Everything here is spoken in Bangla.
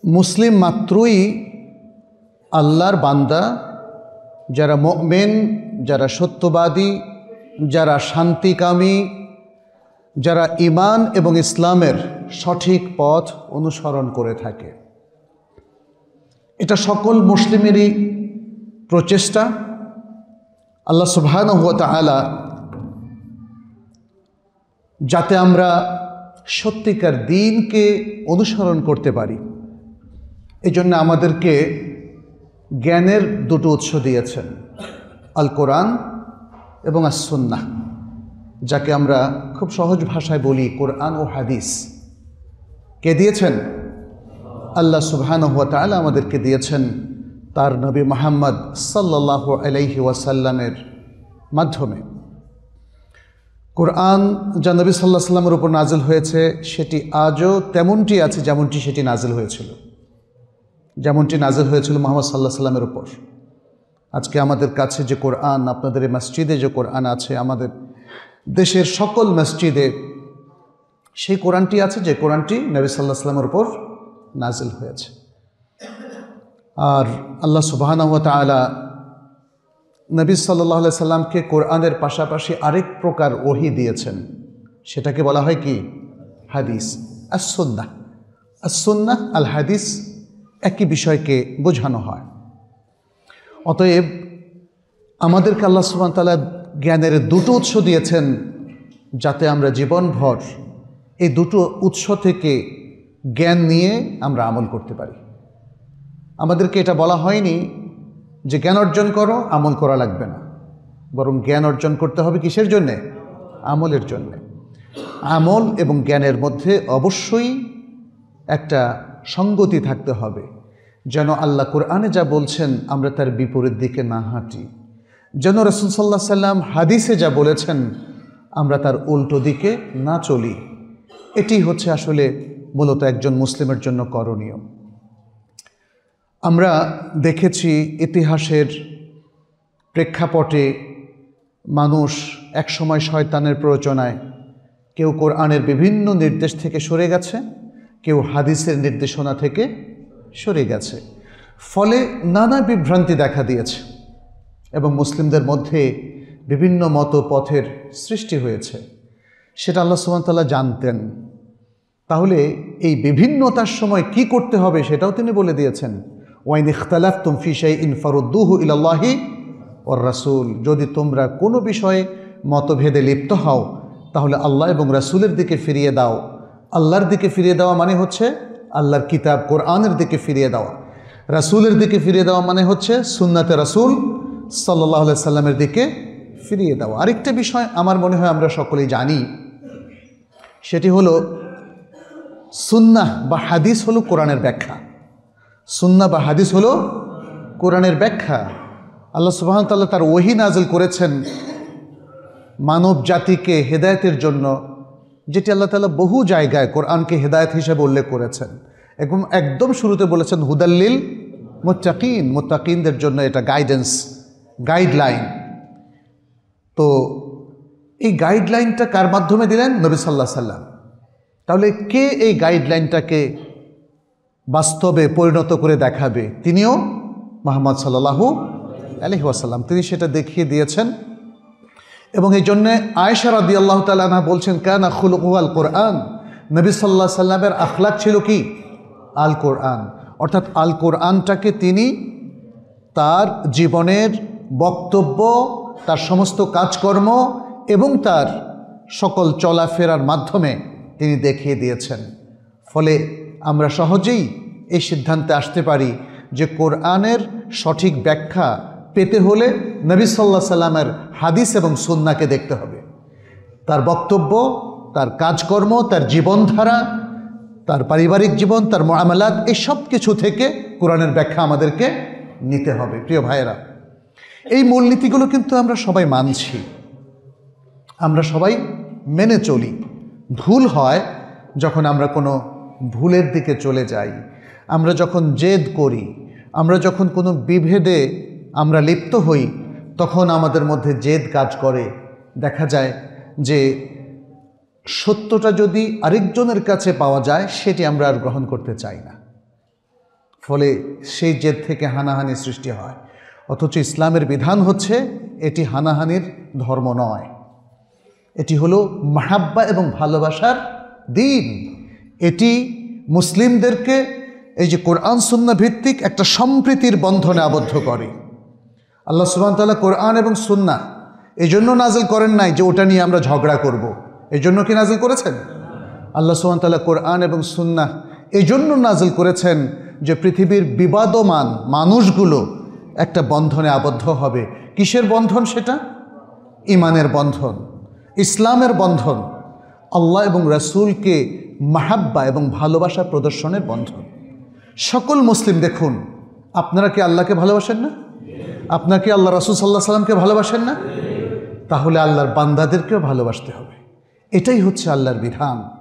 মুসলিম মাত্রই আল্লাহর বান্দা, যারা মুমিন, যারা সত্যবাদী, যারা শান্তিকামী, যারা ঈমান এবং ইসলামের সঠিক পথ অনুসরণ করে থাকে। এটা সকল মুসলিমেরই প্রচেষ্টা। আল্লাহ সুবহানাহু ওয়া তাআলা যাতে আমরা সত্যিকার দ্বীনকে অনুসরণ করতে পারি, এই জন্য আমাদেরকে জ্ঞানের দুটো উৎস দিয়েছেন, আল কোরআন এবং আস সুন্নাহ, যাকে আমরা খুব সহজ ভাষায় বলি কোরআন ও হাদিস। কে দিয়েছেন? আল্লাহ সুবহানাহু ওয়া তাআলা আমাদেরকে দিয়েছেন তার নবী মুহাম্মদ সাল্লাল্লাহু আলাইহি ওয়াসাল্লামের মাধ্যমে। কোরআন যা নবী সাল্লাল্লাহু আলাইহি ওয়াসাল্লামের উপর নাজিল হয়েছে, সেটি আজও তেমনটি আছে যেমনটি সেটি নাজিল হয়েছিল, যেমনটি নাজিল হয়েছিল মুহাম্মদ সাল্লাল্লাহু আলাইহি ওয়াসাল্লামের উপর। আজকে আমাদের কাছে যে কোরআন, আপনাদের এই মসজিদে যে কোরআন আছে, আমাদের দেশের সকল মসজিদে সেই কোরআনটি আছে, যে কোরআনটি নবী সাল্লাল্লাহু আলাইহি ওয়াসাল্লামের উপর নাজিল হয়েছে। আর আল্লাহ সুবহানাহু ওয়া তাআলা নবী সাল্লাল্লাহু আলাইহি সাল্লামকে কোরআনের পাশাপাশি আরেক প্রকার ওহী দিয়েছেন, সেটাকে বলা হয় কি? হাদিস, আস-সুন্নাহ। আস-সুন্নাহ আল হাদিস একই বিষয়কে বোঝানো হয়। অতএব আমাদেরকে আল্লাহ সুবহানাহু ওয়া তাআলা জ্ঞানের দুটো উৎস দিয়েছেন, যাতে আমরা জীবনভর এই দুটো উৎস থেকে জ্ঞান নিয়ে আমরা আমল করতে পারি। আমাদেরকে এটা বলা হয়নি যে জ্ঞান অর্জন করো, আমল করা লাগবে না, বরং জ্ঞান অর্জন করতে হবে কিসের জন্যে? আমলের জন্যে। আমল এবং জ্ঞানের মধ্যে অবশ্যই একটা সঙ্গতি থাকতে হবে, যেন আল্লাহ কোরআনে যা বলছেন আমরা তার বিপরীত দিকে না হাঁটি, যেন রাসূল সাল্লাল্লাহু আলাইহি সাল্লাম হাদিসে যা বলেছেন আমরা তার উল্টো দিকে না চলি। এটি হচ্ছে আসলে মূলত একজন মুসলিমের জন্য করণীয়। আমরা দেখেছি ইতিহাসের প্রেক্ষাপটে মানুষ একসময় শয়তানের প্ররোচনায় কেউ কোরআনের বিভিন্ন নির্দেশ থেকে সরে গেছে, কেউ হাদিসের নির্দেশনা থেকে সরে গেছে, ফলে নানা বিভ্রান্তি দেখা দিয়েছে এবং মুসলিমদের মধ্যে বিভিন্ন মতপথের সৃষ্টি হয়েছে। সেটা আল্লাহ সুবহানাহু ওয়া তাআলা জানতেন। তাহলে এই বিভিন্নতার সময় কি করতে হবে সেটাও তিনি বলে দিয়েছেন। ওয়াইন ইখতালাফতুম ফি শাইইন ফারুদ্দুহু ইলাল্লাহি ওয়ার রাসূল, যদি তোমরা কোনো বিষয়ে মতভেদে লিপ্ত হও তাহলে আল্লাহ এবং রাসূলের দিকে ফিরিয়ে দাও। আল্লাহর দিকে ফিরিয়ে দেওয়া মানে হচ্ছে আল্লাহর কিতাব কোরআনের দিকে ফিরিয়ে দেওয়া, রাসূলের দিকে ফিরিয়ে দেওয়া মানে হচ্ছে সুন্নাতে রাসূল সাল্লাল্লাহু আলাইহি সাল্লামের দিকে ফিরিয়ে দেওয়া। আরেকটা বিষয় আমার মনে হয় আমরা সকলেই জানি, সেটি হলো সুন্নাহ বা হাদিস হলো কোরআনের ব্যাখ্যা। সুন্নাহ বা হাদিস হলো কোরআনের ব্যাখ্যা। আল্লাহ সুবহানাহু ওয়া তাআলা তার ওহী নাজিল করেছেন মানব জাতিকে হেদায়েতের জন্য, যেটি আল্লাহ তাআলা বহু জায়গায় কোরআনকে হেদায়েত হিসেবে উল্লেখ করেছেন। একদম শুরুতে বলেছেন হুদাল্লিল মুত্তাকিন, মুত্তাকিনদের জন্য এটা গাইডেন্স, গাইডলাইন। তো এই গাইডলাইনটা কার মাধ্যমে দিলেন? নবী সাল্লাল্লাহু আলাইহি সাল্লাম। তাহলে কে এই গাইডলাইনটাকে বাস্তবে পরিণত করে দেখাবে? তিনিও মুহাম্মদ সাল্লাল্লাহু আলাইহি ওয়াসাল্লাম। তিনি সেটা দেখিয়ে দিয়েছেন এবং এই জন্যে আয়েশা রাদিয়াল্লাহু তাআলা আনহা বলছেন কানা খুলুকুহু আল কোরআন, নবী সাল্লাল্লাহু আলাইহি সাল্লামের আখলাক ছিল কি? আল কোরআন। অর্থাৎ আল কোরআনটাকে তিনি তার জীবনের বক্তব্য, তার সমস্ত কাজকর্ম এবং তার সকল চলাফেরার মাধ্যমে তিনি দেখিয়ে দিয়েছেন। ফলে আমরা সহজেই এই সিদ্ধান্তে আসতে পারি যে কোরআনের সঠিক ব্যাখ্যা পেতে হলে নবী সাল্লাল্লাহু আলাইহি সাল্লামের হাদিস এবং সুন্নাহকে দেখতে হবে। তার বক্তব্য, তার কাজকর্ম, তার জীবনধারা, তার পারিবারিক জীবন, তার মুআমালাত, এই সব কিছু থেকে কোরআনের ব্যাখ্যা আমাদেরকে নিতে হবে। প্রিয় ভাইয়েরা, এই মূলনীতিগুলো কিন্তু আমরা সবাই মানছি, আমরা সবাই মেনে চলি। ভুল হয় যখন আমরা কোনো ভুলের দিকে চলে যাই, আমরা যখন জেদ করি, আমরা যখন কোনো বিভেদে আমরা লিপ্ত হই, তখন আমাদের মধ্যে জেদ কাজ করে। দেখা যায় যে সত্যটা যদি আরেকজনের কাছে পাওয়া যায় সেটি আমরা আর গ্রহণ করতে চাই না। ফলে সেই জেদ থেকে হানাহানি সৃষ্টি হয়। অথচ ইসলামের বিধান হচ্ছে এটি হানাহানির ধর্ম নয়, এটি হলো মাহাব্বা এবং ভালোবাসার দিন। এটি মুসলিমদেরকে এই যে কোরআন সুন্নাহ ভিত্তিক একটা সম্প্রীতির বন্ধনে আবদ্ধ করে। আল্লাহ সুবহানাহু ওয়া তাআলা কোরআন এবং সুন্নাহ এই জন্য নাজিল করেন নাই যে ওটা নিয়ে আমরা ঝগড়া করব, এই জন্য কি নাজিল করেছেন? আল্লাহ সুবহানাহু ওয়া তাআলা কোরআন এবং সুন্নাহ এই জন্য নাজিল করেছেন যে পৃথিবীর বিবাদমান মানুষগুলো একটা বন্ধনে আবদ্ধ হবে। কিসের বন্ধন সেটা? ঈমানের বন্ধন, ইসলামের বন্ধন, আল্লাহ এবং রাসূলকে মাহাব্বা এবং ভালোবাসা প্রদর্শনের বন্ধন। সকল মুসলিম দেখুন, আপনারা কি আল্লাহকে ভালোবাসেন না? আপনারা কি আল্লাহ রাসূল সাল্লাল্লাহু আলাইহি সাল্লামকে ভালোবাসেন না? তাহলে আল্লাহর বান্দাদেরকেও ভালোবাসতে হবে। এটাই হচ্ছে আল্লাহর বিধান।